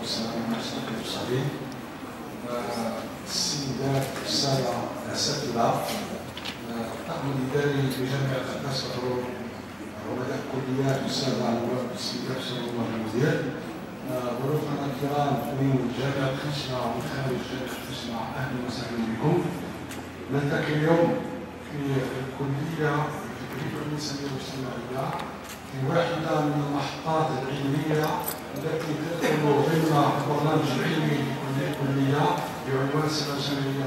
والسلام على أشرف المرسلين. السيدات السادة الأساتذة، الطاقم الإداري لجامعة القدس والحروب، علماء الكليات، السادة النواب، السيدات والسادة المدير، ضيوفنا الكرام من جامعة خشنة ومن خارج جامعة خشنة، أهلا وسهلا بكم. نلتقي اليوم في الكلية الإنسانية والاجتماعية في واحدة من المحطات العلمية التي تدخل ضمن البرنامج العلمي للكلية بعنوان سنة جامعية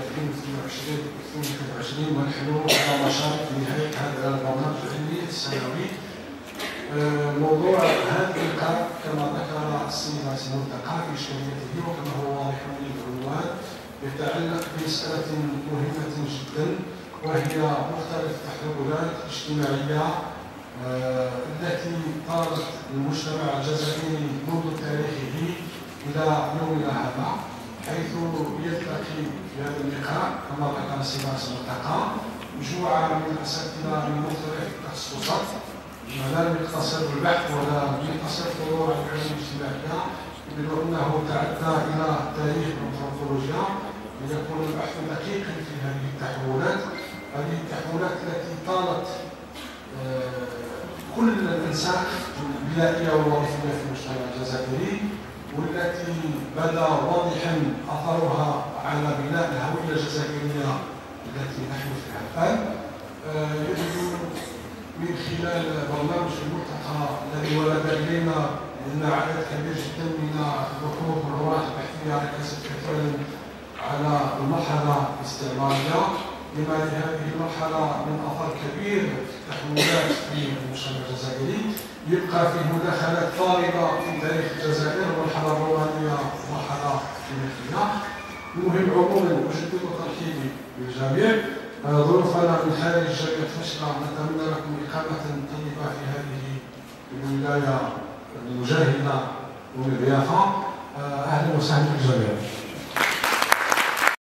2022 ونحن على مشارف نهاية هذا البرنامج العلمي السنوي. موضوع هذا اللقاء كما ذكر السيدة الملتقى في إشكاليته وكما هو واضح من العنوان يتعلق بمسألة مهمة جدا، وهي مختلف التحولات الاجتماعية التي طالت المجتمع الجزائري منذ تاريخه إلى يومنا هذا، حيث يلتقي في هذا اللقاء كما ذكر السيدة الملتقى مجموعة من الأساتذة من مختلف التخصصات، لا يقتصر بالبحث ولا يقتصر في الفروع العلوم الاجتماعية، بل أنه تعدى إلى تاريخ الأنثروبولوجيا ليكون البحث دقيقا في هذه التحولات التي طالت كل الانساق البنائيه والوظيفيه في المجتمع الجزائري، والتي بدا واضحا اثرها على بناء الهويه الجزائريه التي نحن فيها الان. يجب من خلال برنامج الملتقى الذي ورد الينا ان عدد كبير جدا من البحوث والأوراق البحثيه ركزت كثيرا على المرحله الاستعماريه، لما لهذه المرحله من اثر كبير في التحولات في المجتمع الجزائري، يبقى فيه مداخلات فارغه في تاريخ الجزائر والمرحله الرومانيه والمرحله التاريخيه. المهم عموما اجدد ترحيبي بالجميع. ضيوفنا من خارج جامعه خشنة نتمنى لكم اقامه طيبه في هذه الولايه المجاهده والضيافه. اهلا وسهلا بالجميع.